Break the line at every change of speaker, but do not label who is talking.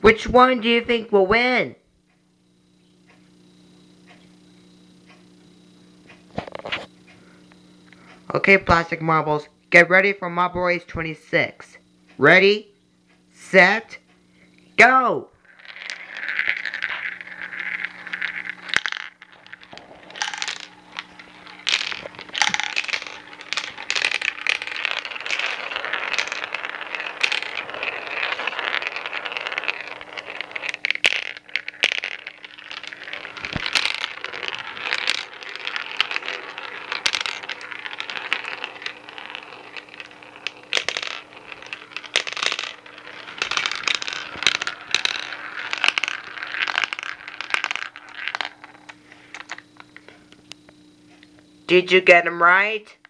Which one do you think will win? Okay, plastic marbles, get ready for Marble Race 26. Ready, set, go! Did you get them right?